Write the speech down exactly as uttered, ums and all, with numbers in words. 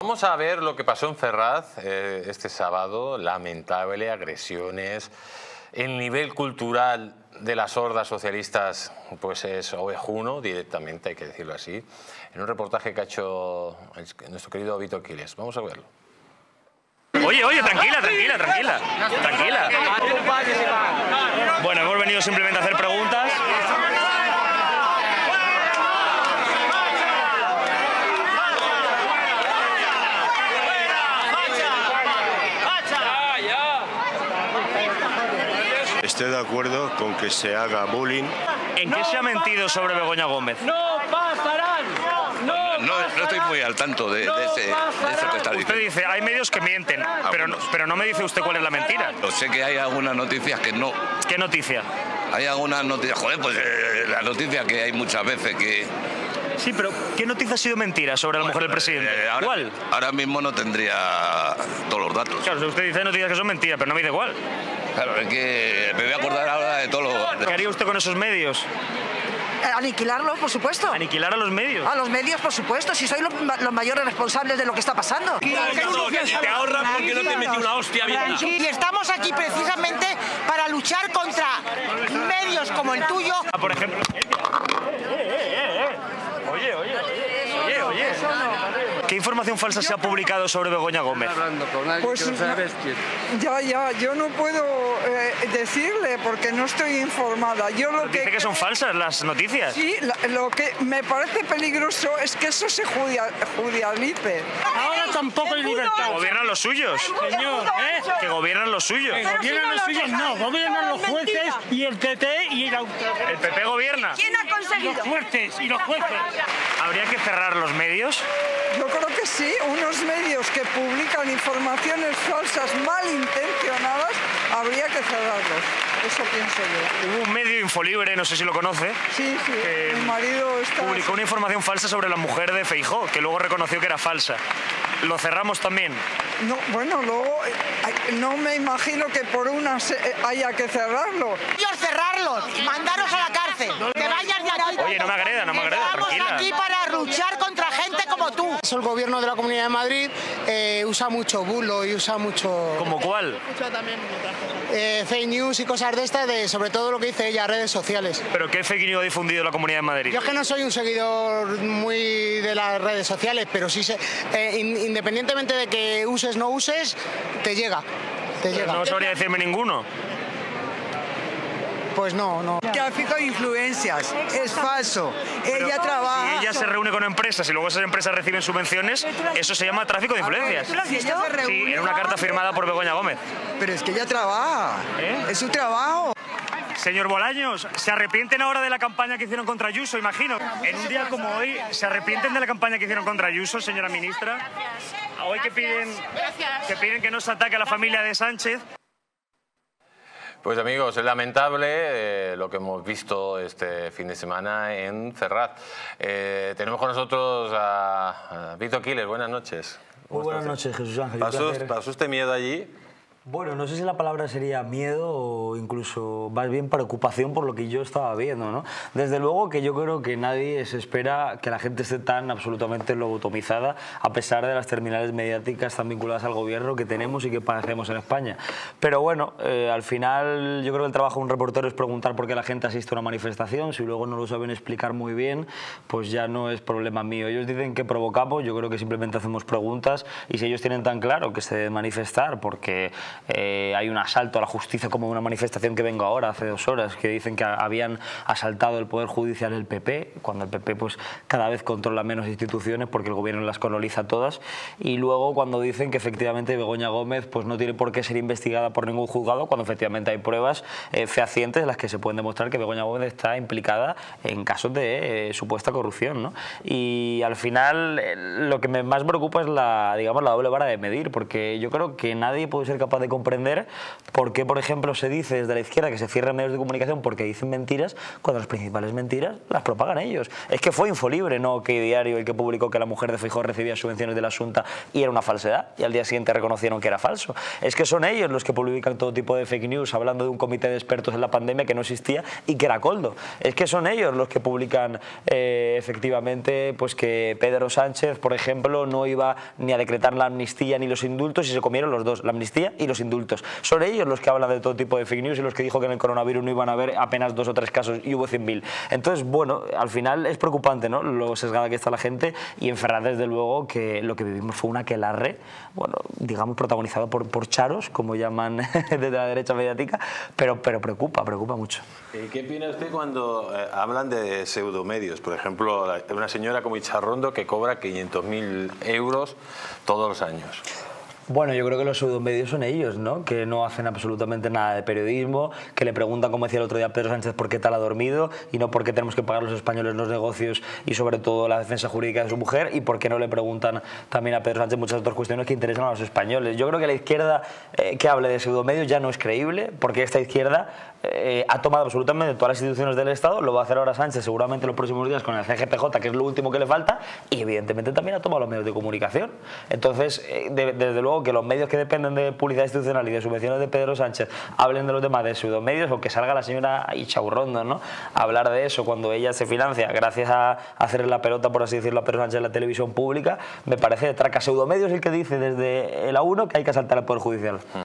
Vamos a ver lo que pasó en Ferraz eh, este sábado. Lamentable, agresiones. El nivel cultural de las hordas socialistas pues es ovejuno directamente, hay que decirlo así. En un reportaje que ha hecho el, nuestro querido Vito Quiles. Vamos a verlo. Oye, oye, tranquila, tranquila, tranquila. Tranquila. Bueno, hemos venido simplemente a hacer preguntas. Estoy de acuerdo con que se haga bullying. ¿En qué se ha mentido sobre Begoña Gómez? ¡No pasarán! No, no, no estoy muy al tanto de, de, ese, de eso que está diciendo. Usted dice, hay medios que mienten, pero no, pero no me dice usted cuál es la mentira. Yo sé que hay algunas noticias que no. ¿Qué noticia? Hay algunas noticias, joder, pues eh, la noticia que hay muchas veces que... Sí, pero ¿qué noticia ha sido mentira sobre la mujer del presidente? Eh, ahora, ¿Cuál? Ahora mismo no tendría todos los datos. Claro, si usted dice noticias que son mentiras, pero no me dice cuál. Claro, es que me voy a acordar ahora de todo lo... ¿Qué haría usted con esos medios? Aniquilarlos, por supuesto. ¿Aniquilar a los medios? A los medios, por supuesto, si soy lo, los mayores responsables de lo que está pasando. Te ahorras porque no te metí una hostia bien. Y estamos aquí precisamente para luchar contra medios como el tuyo. Ah, por ejemplo... Oye, oye, oye, oye. ¿Qué información falsa se ha publicado sobre Begoña Gómez? Pues ya, ya, yo no puedo eh, decirle porque no estoy informada. Yo lo que dice que son falsas las noticias. Sí, la, lo que me parece peligroso es que eso se judia, judialice. Ahora tampoco hay libertad. Gobiernan los suyos. Señor, ¿eh? Que gobiernan los suyos. Que gobiernan los suyos, no. Gobiernan los jueces y el P P y el autor. ¿El P P gobierna? ¿Quién ha conseguido? Los jueces y los jueces. ¿Habría que cerrar los medios? Yo creo que sí, unos medios que publican informaciones falsas malintencionadas, habría que cerrarlos. Eso pienso yo. Hubo un medio Infolibre, no sé si lo conoce. Sí, sí, que mi marido está... publicó una información falsa sobre la mujer de Feijóo, que luego reconoció que era falsa. ¿Lo cerramos también? No, bueno, luego eh, no me imagino que por una se, eh, haya que cerrarlo. Ellos cerrarlos y mandaros a la cárcel. Que vayan de aquí. Oye, no me agreda, no me agreda, Estamos tranquila. aquí para luchar contra gente como tú. El gobierno de la Comunidad de Madrid eh, usa mucho bulo y usa mucho... ¿Como cuál? Eh, fake news y cosas de estas, de, sobre todo lo que dice ella, redes sociales. ¿Pero qué fake news ha difundido la Comunidad de Madrid? Yo es que no soy un seguidor muy de las redes sociales, pero sí sé, eh, in, independientemente de que uses o no uses, te llega, te llega. No sabría decirme ninguno. Pues no, no. Tráfico de influencias, es falso. Pero ella trabaja... si ella se reúne con empresas y luego esas empresas reciben subvenciones, eso se llama tráfico de influencias. Si ella se reúne- Sí, en una carta firmada por Begoña Gómez. Pero es que ella trabaja, ¿Eh? es su trabajo. Señor Bolaños, ¿se arrepienten ahora de la campaña que hicieron contra Ayuso, imagino? En un día como hoy, ¿se arrepienten de la campaña que hicieron contra Ayuso, señora ministra? Hoy que piden que, piden que no se ataque a la familia de Sánchez. Pues amigos, es lamentable eh, lo que hemos visto este fin de semana en Ferraz. Eh, tenemos con nosotros a, a Vito Quiles. Buenas noches. Muy buenas noches, Jesús Ángel. ¿Pasó, ¿Pasó usted miedo allí? Bueno, no sé si la palabra sería miedo o incluso más bien preocupación por lo que yo estaba viendo, ¿no? Desde luego que yo creo que nadie se espera que la gente esté tan absolutamente lobotomizada a pesar de las terminales mediáticas tan vinculadas al gobierno que tenemos y que padecemos en España. Pero bueno, eh, al final yo creo que el trabajo de un reportero es preguntar por qué la gente asiste a una manifestación. Si luego no lo saben explicar muy bien, pues ya no es problema mío. Ellos dicen que provocamos, yo creo que simplemente hacemos preguntas y si ellos tienen tan claro que se debe manifestar porque... Eh, hay un asalto a la justicia como una manifestación que vengo ahora hace dos horas que dicen que habían asaltado el Poder Judicial el P P, cuando el P P pues cada vez controla menos instituciones porque el gobierno las coloniza todas, y luego cuando dicen que efectivamente Begoña Gómez pues no tiene por qué ser investigada por ningún juzgado cuando efectivamente hay pruebas eh, fehacientes en las que se pueden demostrar que Begoña Gómez está implicada en casos de eh, supuesta corrupción, ¿no? Y al final eh, lo que me más preocupa es la, digamos, la doble vara de medir, porque yo creo que nadie puede ser capaz de de comprender por qué, por ejemplo, se dice desde la izquierda que se cierran medios de comunicación porque dicen mentiras, cuando las principales mentiras las propagan ellos. Es que fue Infolibre, no que Diario, el que publicó que la mujer de Feijóo recibía subvenciones de la Xunta y era una falsedad, y al día siguiente reconocieron que era falso. Es que son ellos los que publican todo tipo de fake news hablando de un comité de expertos en la pandemia que no existía y que era Coldo. Es que son ellos los que publican eh, efectivamente pues que Pedro Sánchez, por ejemplo, no iba ni a decretar la amnistía ni los indultos y se comieron los dos, la amnistía y los indultos. Son ellos los que hablan de todo tipo de fake news y los que dijo que en el coronavirus no iban a haber apenas dos o tres casos y hubo cien mil. Entonces, bueno, al final es preocupante, ¿no?, lo sesgada que está la gente, y en Ferraz, desde luego, que lo que vivimos fue un aquelarre, bueno, digamos, protagonizado por, por charos, como llaman desde la derecha mediática, pero, pero preocupa, preocupa mucho. ¿Qué opina usted cuando eh, hablan de pseudomedios? Por ejemplo, una señora como Icharrondo que cobra quinientos mil euros todos los años. Bueno, yo creo que los pseudomedios son ellos, ¿no?, que no hacen absolutamente nada de periodismo, que le preguntan, como decía el otro día Pedro Sánchez, por qué tal ha dormido y no por qué tenemos que pagar los españoles los negocios y sobre todo la defensa jurídica de su mujer, y por qué no le preguntan también a Pedro Sánchez muchas otras cuestiones que interesan a los españoles. Yo creo que la izquierda eh, que hable de pseudomedios ya no es creíble, porque esta izquierda eh, ha tomado absolutamente todas las instituciones del Estado, lo va a hacer ahora Sánchez seguramente en los próximos días con el C G P J, que es lo último que le falta, y evidentemente también ha tomado los medios de comunicación. Entonces, eh, de, desde luego que los medios que dependen de publicidad institucional y de subvenciones de Pedro Sánchez hablen de los demás de pseudomedios, o que salga la señora Icharrondo, ¿no?, a hablar de eso cuando ella se financia gracias a hacerle la pelota, por así decirlo, a Pedro Sánchez en la televisión pública, me parece de traca. Pseudomedios el que dice desde el A uno que hay que asaltar al Poder Judicial.